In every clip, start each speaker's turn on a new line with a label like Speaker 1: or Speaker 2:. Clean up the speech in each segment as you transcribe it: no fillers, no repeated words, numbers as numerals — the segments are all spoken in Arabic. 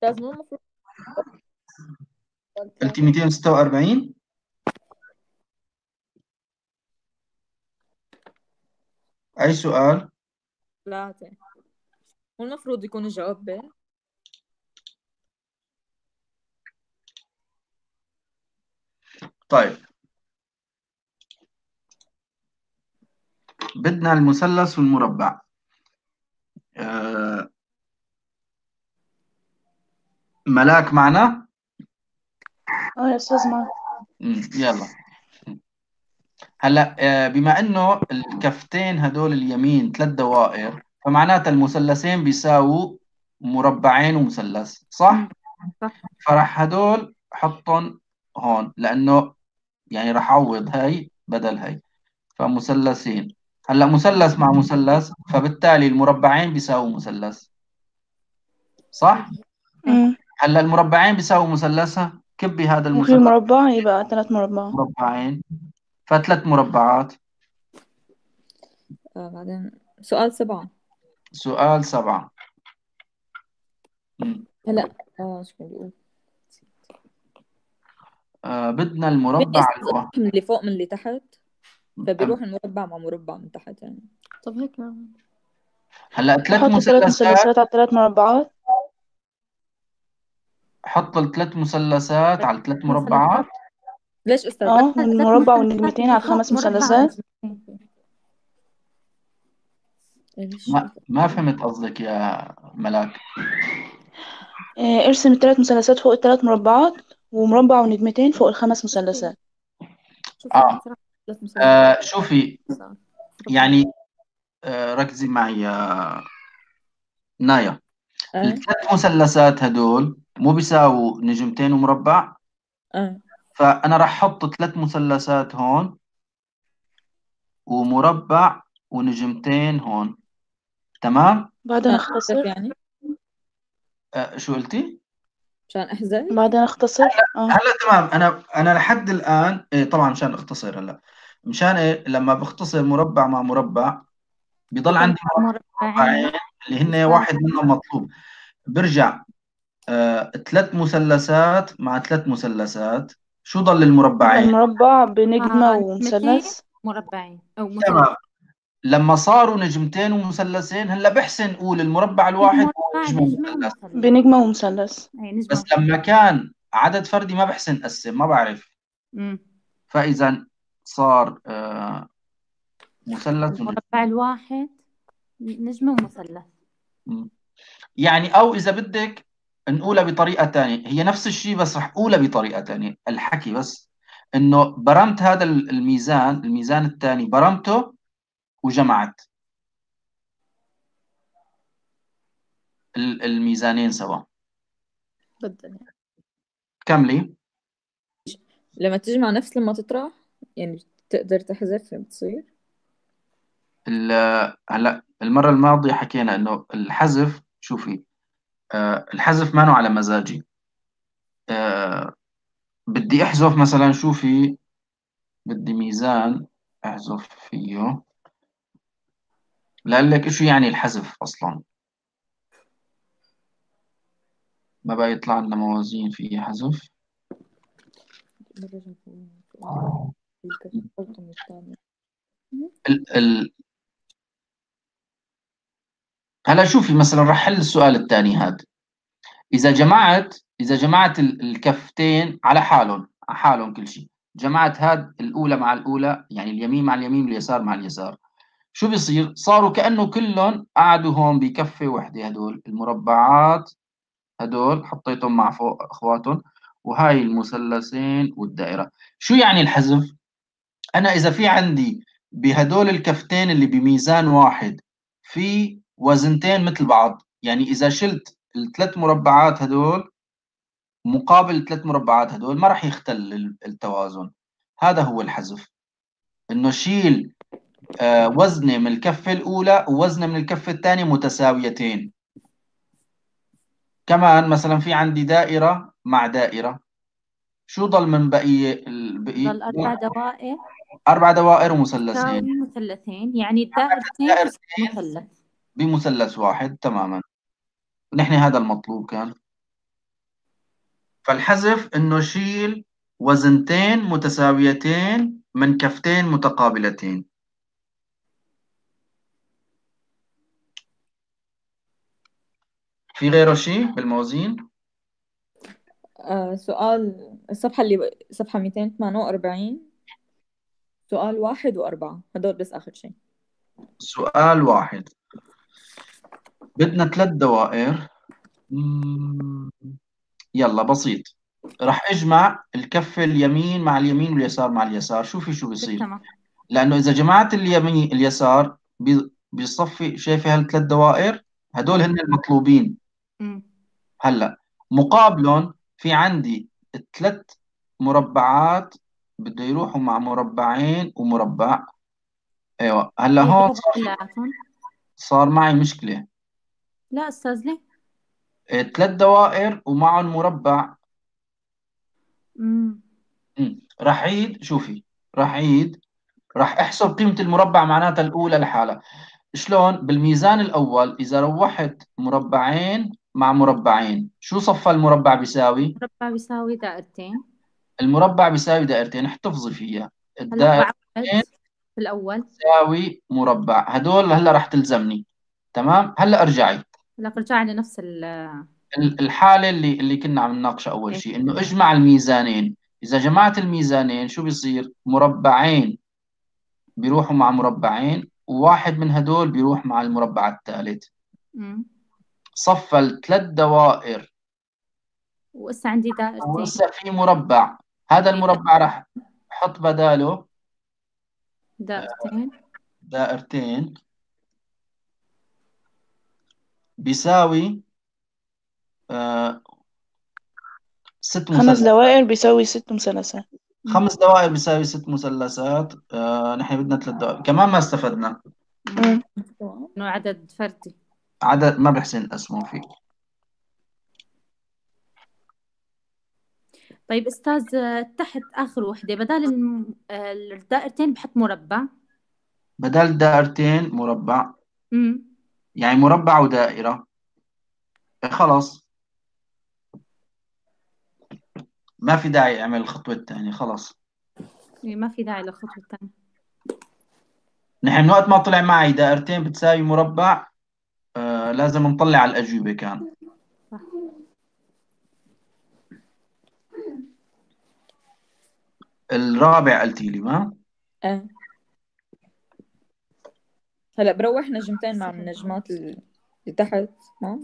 Speaker 1: بس مو المفروض سؤال
Speaker 2: قلتي
Speaker 1: كامل.
Speaker 2: 246. أي سؤال؟
Speaker 1: 3. مو المفروض يكون الجواب ب؟
Speaker 2: طيب، بدنا المثلث والمربع. آه، ملاك معنا؟
Speaker 3: اه يا استاذ معك.
Speaker 2: يلا. هلا بما انه الكفتين هدول اليمين 3 دوائر، فمعناتها المثلثين بيساووا مربعين ومثلث، صح؟
Speaker 1: صح.
Speaker 2: فراح هدول حطهم هون، لانه يعني راح اعوض هاي بدل هاي، فمثلثين. هلا مثلث مع مثلث، فبالتالي المربعين بيساووا مثلث، صح؟
Speaker 1: صح.
Speaker 3: امم
Speaker 2: هلا المربعين بيساووا مثلثها، كبي هذا
Speaker 3: وفي
Speaker 2: المثلث
Speaker 3: مربع يبقى 3 مربعات.
Speaker 2: مربعين، ف3 مربعات.
Speaker 1: بعدين سؤال 7.
Speaker 2: سؤال 7.
Speaker 1: هلا شو كان بيقول؟
Speaker 2: بدنا
Speaker 1: في
Speaker 2: المربع
Speaker 1: ناس
Speaker 2: الواحد.
Speaker 1: من اللي فوق من اللي تحت، فبيروح المربع مع مربع من تحت يعني.
Speaker 4: طب هيك
Speaker 2: هلا 3
Speaker 3: بحط ثلاث
Speaker 2: مثلثات،
Speaker 3: مثلثات على 3 مربعات.
Speaker 2: حط ال3 مثلثات على 3 مربعات.
Speaker 4: مثلثات.
Speaker 1: ليش أستاذ؟
Speaker 3: اه،
Speaker 4: ثلاث
Speaker 3: والمربع
Speaker 4: مثلثات
Speaker 3: والنجمتين على
Speaker 4: اللي فوق
Speaker 3: الخمس
Speaker 4: مربع
Speaker 3: مثلثات
Speaker 4: ونجمتين.
Speaker 1: ايش؟
Speaker 2: ما فهمت قصدك يا ملاك.
Speaker 3: ارسم ال3 مثلثات فوق ال3 مربعات، ومربع ونجمتين فوق ال5 مثلثات.
Speaker 4: شوفي
Speaker 2: اه,
Speaker 4: هون 3 مثلثات.
Speaker 2: شوفي،
Speaker 4: صار مربع.
Speaker 2: يعني ركزي معي يا نايا.
Speaker 1: اه.
Speaker 2: ال3 مثلثات هدول مو بيساووا نجمتين ومربع،
Speaker 1: اه.
Speaker 2: فأنا راح أحط 3 مثلثات هون، ومربع ونجمتين هون. تمام؟
Speaker 3: بعدين
Speaker 1: مشان احذف
Speaker 3: اختصر.
Speaker 1: يعني.
Speaker 2: شو قلتي؟
Speaker 1: مشان احذف.
Speaker 3: بعدين اختصر
Speaker 2: هلا تمام. أنا لحد الآن طبعا مشان أختصر. هلا مشان لما بختصر مربع مع مربع بيضل
Speaker 4: بضل
Speaker 2: عندي
Speaker 4: مربعين
Speaker 2: مربعين اللي هن
Speaker 4: بيساوي.
Speaker 2: واحد منهم مطلوب. برجع 3 مثلثات مع 3 مثلثات، شو ضل
Speaker 3: يبقى
Speaker 2: المربعين؟
Speaker 3: المربع بنجمة
Speaker 4: نجمتين
Speaker 3: ومثلث.
Speaker 4: مربعين أو مثلث.
Speaker 2: تمام. لما صاروا نجمتين ومثلثين، هلا بحسن نقول المربع الواحد هو
Speaker 4: مربع
Speaker 2: نجمة
Speaker 4: نجمة
Speaker 2: ومثلث.
Speaker 4: ومثلث.
Speaker 3: بنجمة ومثلث.
Speaker 4: أي نجمة
Speaker 2: بس
Speaker 4: ومثلث.
Speaker 2: لما كان عدد فردي ما بحسن أقسم، ما بعرف.
Speaker 4: أمم.
Speaker 2: فإذا صار مثلث ونجمة.
Speaker 4: المربع الواحد نجمة ومثلث.
Speaker 2: يعني أو إذا بدك نقولها بطريقة تانية، هي نفس الشيء بس رح أقولها بطريقة تانية. الحكي بس إنه برمت هذا الميزان الثاني برمته وجمعت الميزانين سوا.
Speaker 1: بدل يعني.
Speaker 2: كملي.
Speaker 1: لما تجمع نفس لما تطرح، يعني تقدر تحذف بتصير.
Speaker 2: هلا المرة الماضية حكينا إنه الحذف، شوفي، الحذف ما على مزاجي. آه، بدي أحذف مثلا، شوفي، بدي ميزان أحذف فيه. لقلك شو يعني الحذف أصلا، ما بقى يطلع لنا موازين فيه حذف.
Speaker 1: مرة جنبه الرقم الثاني.
Speaker 2: ال ال هلا شوفي مثلا رح حل السؤال الثاني هذا. إذا جمعت الكفتين على حالهم كل شيء، جمعت هاد الأولى مع الأولى، يعني اليمين مع اليمين واليسار مع اليسار، شو بيصير؟ صاروا كأنه كلهم قعدوا هون بكفة وحدة. هدول المربعات هدول حطيتهم مع فوق أخواتهم، وهاي المثلثين والدائرة. شو يعني الحذف؟ أنا إذا في عندي بهدول الكفتين اللي بميزان واحد في وزنتين مثل بعض، يعني إذا شلت ال3 مربعات هدول مقابل ال3 مربعات هدول، ما راح يختل التوازن. هذا هو الحذف، إنه شيل وزنة من الكفة الأولى ووزنة من الكفة الثانية متساويتين. كمان مثلا في عندي دائرة مع دائرة، شو ضل من البقية؟
Speaker 4: ضل 4 دوائر
Speaker 2: 4 دوائر ومثلثين.
Speaker 4: بتساوي مثلثين، يعني الدائرتين بيساوي
Speaker 2: دائرتين
Speaker 4: مثلث.
Speaker 2: بمثلث واحد تماما. نحن هذا المطلوب كان. فالحذف إنه شيل وزنتين متساويتين من كفتين متقابلتين. في غيره شيء بالموازين؟
Speaker 1: سؤال الصفحة صفحة 248، سؤال 1 و4، هدول بس آخر شيء.
Speaker 2: سؤال 1 بدنا 3 دوائر. يلا بسيط، راح اجمع الكفة اليمين مع اليمين واليسار مع اليسار. شوفي شو بيصير.
Speaker 4: تمام.
Speaker 2: لانه اذا جمعت اليمين اليسار بيصفي. شايفي هالثلاث دوائر هدول هن المطلوبين.
Speaker 4: مم.
Speaker 2: هلا مقابلهم في عندي 3 مربعات بده يروحوا مع مربعين ومربع. ايوه هلا هون
Speaker 4: يضربوا كلياتهم.
Speaker 2: صار معي مشكلة.
Speaker 4: لا أستاذ ليه؟
Speaker 2: 3 دوائر ومعهم مربع.
Speaker 4: مم.
Speaker 2: راح عيد. شوفي راح عيد. راح احسب قيمة المربع معناتها الأولى لحالها. شلون؟ بالميزان الأول إذا روحت مربعين مع مربعين شو صفى المربع بيساوي؟
Speaker 4: مربع بيساوي دائرتين.
Speaker 2: المربع بيساوي دائرتين. احتفظي فيها.
Speaker 4: هلا
Speaker 2: الدائرتين
Speaker 4: بعد في الأول.
Speaker 2: تساوي مربع. هدول هلا راح تلزمني. تمام. هلا ارجعي
Speaker 4: هلا رجع لنفس
Speaker 2: الحالة اللي كنا عم نناقشها أول
Speaker 4: إيه.
Speaker 2: شيء، إنه اجمع الميزانين. إذا جمعت الميزانين شو بيصير؟ مربعين بيروحوا مع مربعين وواحد من هدول بيروح مع المربع الثالث.
Speaker 4: مم.
Speaker 2: صفى ال3 دوائر
Speaker 4: وإسا عندي دائرتين.
Speaker 2: وهسه في مربع. هذا
Speaker 4: في
Speaker 2: المربع راح احط بداله
Speaker 4: دائرتين.
Speaker 2: دائرتين بيساوي 6
Speaker 3: 5
Speaker 2: مثلثات.
Speaker 3: دوائر بيساوي 6 مثلثات.
Speaker 2: 5 دوائر بيساوي 6 مثلثات. نحن بدنا 3 دوائر كمان ما استفدنا.
Speaker 4: إنه عدد فردي.
Speaker 2: عدد ما بحسن اسمه فيه.
Speaker 4: طيب أستاذ، تحت آخر وحدة بدال الدائرتين بحط مربع.
Speaker 2: بدل دائرتين مربع.
Speaker 4: مم.
Speaker 2: يعني مربع ودائرة. خلاص ما في داعي اعمل الخطوة الثانية. خلاص
Speaker 4: إيه، ما في داعي للخطوة الثانية.
Speaker 2: نحن من وقت ما طلع معي دائرتين بتساوي مربع لازم نطلع على الأجوبة كان.
Speaker 4: صح.
Speaker 2: الرابع قلتي لي ما؟
Speaker 1: آه. هلا بروح نجمتين مع النجمات اللي تحت. ها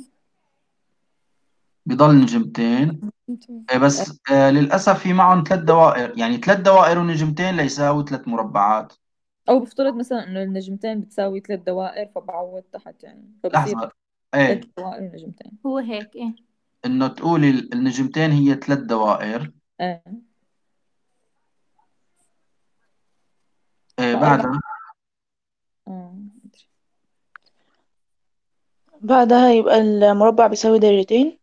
Speaker 2: بضل نجمتين. بس للأسف في معهم 3 دوائر. يعني 3 دوائر ونجمتين ليساوي 3 مربعات.
Speaker 1: او بفترض مثلا انه النجمتين بتساوي 3 دوائر فبعوض تحت، يعني فبصير
Speaker 2: لحظة.
Speaker 1: 3 دوائر ونجمتين.
Speaker 4: هو هيك إيه.
Speaker 2: إنه تقولي النجمتين هي 3 دوائر.
Speaker 1: آه. فأربع.
Speaker 2: بعدها
Speaker 1: مدري.
Speaker 3: بعدها يبقى المربع بيساوي دايرتين.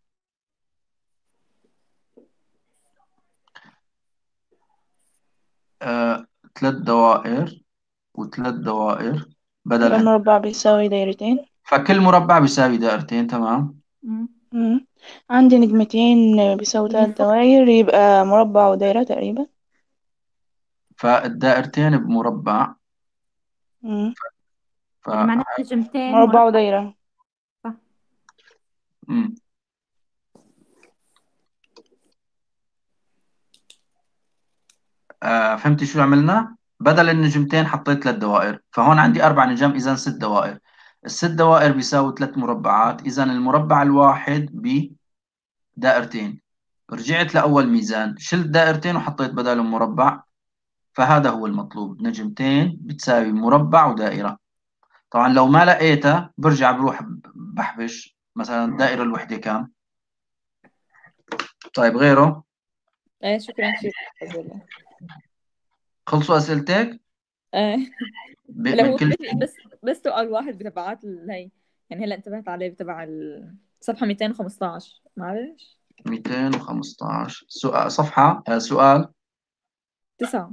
Speaker 2: 3 دوائر و3 دوائر بدل
Speaker 3: يبقى
Speaker 2: هن.
Speaker 3: المربع بيساوي دايرتين.
Speaker 2: فكل مربع بيساوي دائرتين. تمام.
Speaker 4: مم.
Speaker 3: عندي نجمتين بيساوي 3
Speaker 4: فوق.
Speaker 3: دوائر، يبقى مربع ودايرة تقريبا.
Speaker 2: فالدائرتين بمربع.
Speaker 3: مم.
Speaker 2: ف...
Speaker 4: يعني معناته نجمتين
Speaker 3: مربع
Speaker 4: مربع.
Speaker 3: ودايرة.
Speaker 4: صح.
Speaker 2: مم. فهمتي شو عملنا؟ بدل النجمتين حطيت 3 دوائر. فهون عندي 4 نجم إذا 6 دوائر. ال6 دوائر بيساوي 3 مربعات. إذا المربع الواحد بدائرتين. رجعت لأول ميزان شلت دائرتين وحطيت بدالهم مربع. فهذا هو المطلوب. نجمتين بتساوي مربع ودائرة. طبعا لو ما لقيتها برجع بروح بحبش مثلا الدائرة الوحدة كام. طيب غيره؟
Speaker 1: ايه شكرا كثير أستاذ والله.
Speaker 2: خلصوا أسئلتك
Speaker 1: آه. هلا
Speaker 2: من
Speaker 1: هو
Speaker 2: كل
Speaker 1: بس سؤال واحد بتبعات هي، يعني هلا انتبهت عليه بتبع الصفحة 215. معلش
Speaker 2: 215 سؤال صفحة سؤال
Speaker 1: 9.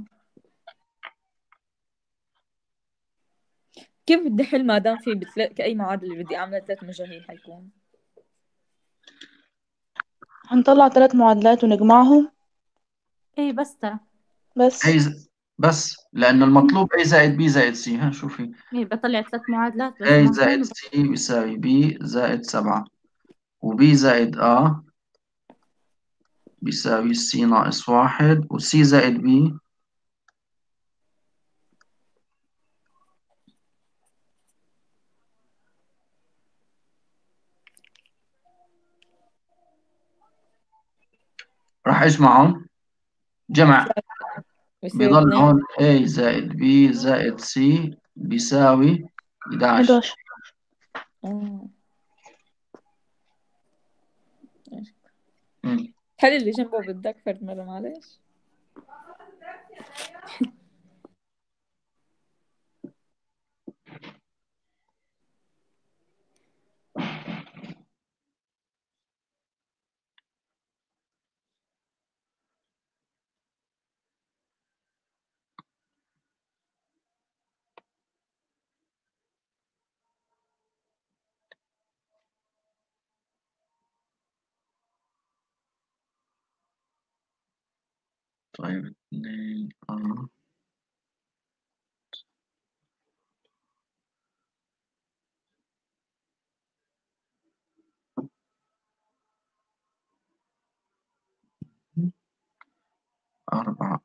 Speaker 1: كيف بدي حل ما دام في كأي معادلة بدي أعملها 3 مجاهيل حيكون؟
Speaker 3: هنطلع 3 معادلات ونجمعهم
Speaker 4: ايه بس ترى.
Speaker 3: بس.
Speaker 2: بس لأنه المطلوب A زائد B زائد C. ها شوفي،
Speaker 4: ايه بطلع 3 معادلات
Speaker 2: A
Speaker 4: بجمعهم
Speaker 2: زائد C بيساوي B زائد 7، وB زائد A بيساوي C ناقص 1، وC زائد B راح أجمعهم جمع،
Speaker 1: بيصير
Speaker 2: بيضل
Speaker 1: 2.
Speaker 2: هون A زائد B زائد C بيساوي 11.
Speaker 3: 11.
Speaker 1: آه.
Speaker 2: مم.
Speaker 1: خلي اللي جنبه بدك فرد مرة معلش.
Speaker 2: طيب 2 4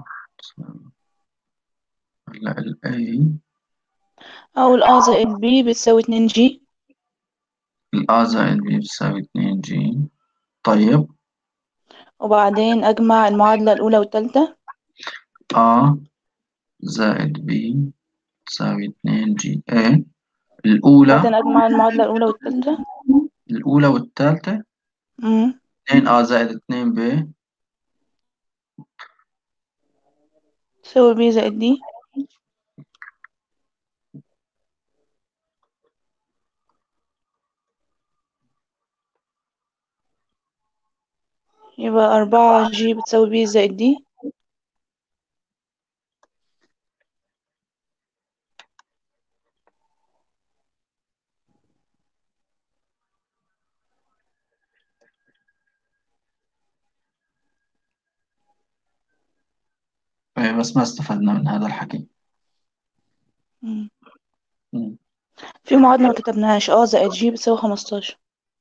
Speaker 2: هلا ال A
Speaker 3: أقول A زائد B بتساوي 2G.
Speaker 2: ال A زائد B بيساوي 2G. طيب
Speaker 3: وبعدين أجمع المعادلة الأولى والتالتة.
Speaker 2: A زائد B تساوي 2G. A الأولى
Speaker 3: بعدين أجمع المعادلة الأولى والتالتة.
Speaker 2: الأولى والثالثة.
Speaker 3: مم.
Speaker 2: 2A زائد 2B
Speaker 3: تساوي B زائد D. يبقى 4G بتساوي B زائد D.
Speaker 2: إيه، بس ما استفدنا من هذا الحكي.
Speaker 3: مم.
Speaker 2: مم.
Speaker 3: في معادلة ما كتبناهاش، A زائد G بتساوي 15.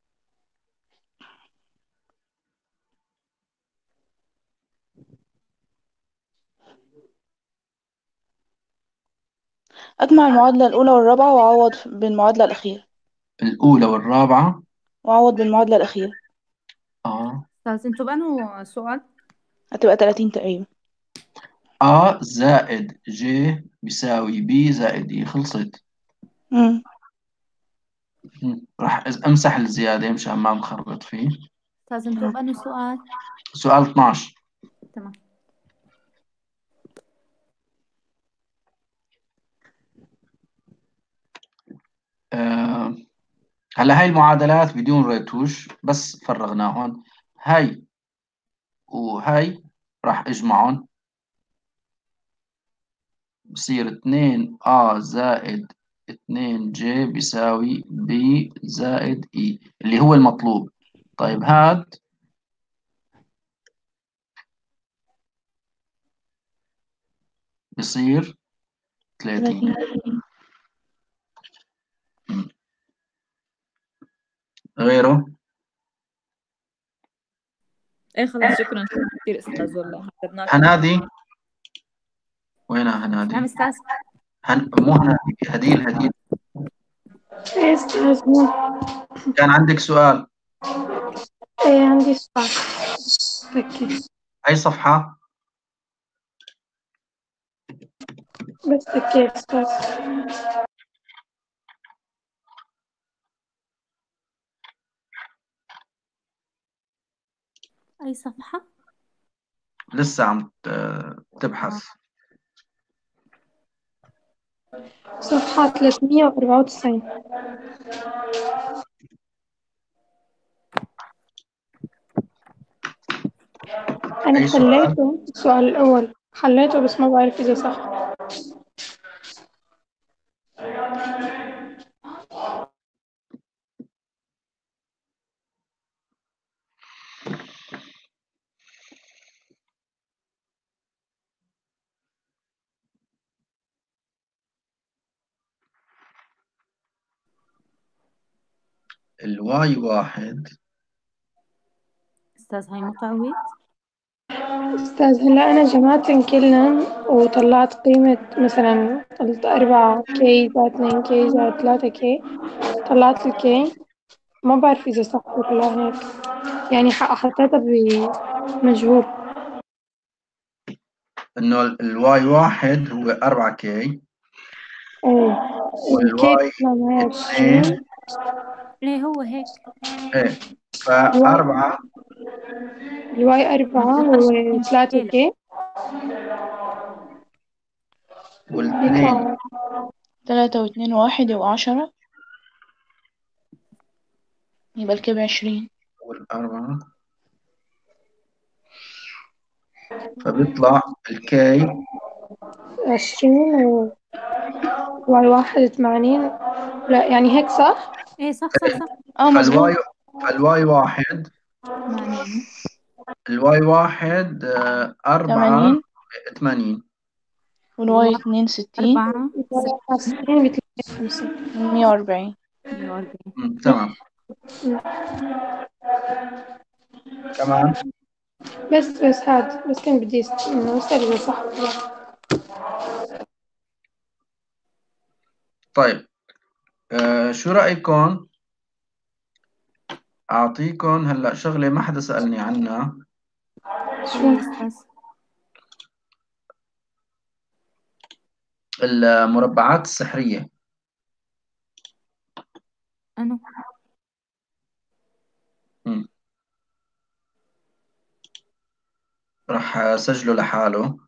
Speaker 3: أجمع المعادلة الأولى والرابعة وأعوض بالمعادلة الأخيرة.
Speaker 2: الأولى والرابعة.
Speaker 3: وأعوض بالمعادلة الأخيرة.
Speaker 4: استاذ انتوا بأنه سؤال؟
Speaker 3: هتبقى 30 تقريبا.
Speaker 2: A زائد J بيساوي B زائد E. خلصت.
Speaker 3: مم.
Speaker 2: راح أمسح الزيادة مشان ما نخربط فيه.
Speaker 4: استاذ انتوا بأنه سؤال؟
Speaker 2: سؤال 12.
Speaker 4: تمام.
Speaker 2: هلا هاي المعادلات بدون ريتوش بس فرغناهم. هاي وهاي راح اجمعهم بصير 2A زائد 2J بيساوي B زائد E اللي هو المطلوب. طيب هاد بصير 30.
Speaker 3: 30.
Speaker 2: غيره.
Speaker 1: ايه خلص شكرا كثير استاذ والله حسبناك.
Speaker 2: هنادي وينها
Speaker 4: نعم
Speaker 2: هنادي؟
Speaker 4: استاذ.
Speaker 2: مو هنادي، هديل. هديل
Speaker 5: ايه استاذ مو.
Speaker 2: كان عندك سؤال.
Speaker 5: ايه عندي سؤال. ركز
Speaker 2: أي صفحة؟
Speaker 5: بس كيف استاذ.
Speaker 4: أي صفحة؟
Speaker 2: لسه عم تبحث.
Speaker 5: صفحة 394. أنا
Speaker 2: أي سؤال؟
Speaker 5: حليته السؤال الأول، حليته بس ما بعرف إذا صح.
Speaker 2: الواي واحد.
Speaker 4: أستاذ هاي متعود.
Speaker 5: أستاذ هلا أنا جمعتن كلن وطلعت قيمة، مثلا قلت 4K زائد 2K زائد 3K، طلعت الكي. ما بعرف إذا صح ولا لا هيك، يعني حطيتها بمجهول.
Speaker 2: إنه الواي واحد هو 4K
Speaker 5: إيه، الكي
Speaker 2: والواي
Speaker 5: بتطلع معي
Speaker 2: 2.
Speaker 5: 20.
Speaker 4: إيه هو هيك.
Speaker 2: إيه،
Speaker 5: الواي
Speaker 2: فأربعة
Speaker 5: الواي 4
Speaker 4: بتطلع
Speaker 5: هو
Speaker 4: 20 كيلو.
Speaker 5: 3K،
Speaker 2: والاثنين
Speaker 5: بيطلع
Speaker 3: 3 و2 و1 يبقى 10، يبقى الكيب 20.
Speaker 2: والأربعة، فبيطلع الكي
Speaker 5: 20 وواي واحد 80. لا يعني هيك صح؟
Speaker 4: إيه صح صح صح.
Speaker 2: فالواي
Speaker 3: مظبوط.
Speaker 2: فالواي واحد
Speaker 4: 80.
Speaker 2: الواي واحد 4
Speaker 3: 80
Speaker 2: 80.
Speaker 3: والواي 2 60
Speaker 4: 4 60
Speaker 5: 60 بتلاقي 50.
Speaker 3: 140.
Speaker 4: 140.
Speaker 2: تمام. كمان
Speaker 5: بس هاد بس كان بدي إنه أسأل إذا صح ولا لا.
Speaker 2: طيب، شو رأيكم أعطيكم هلأ شغلة ما حدا سألني عنها.
Speaker 5: شو؟
Speaker 4: إيه أستاذ.
Speaker 2: المربعات السحرية.
Speaker 4: أنا
Speaker 2: مم. راح أسجله لحاله.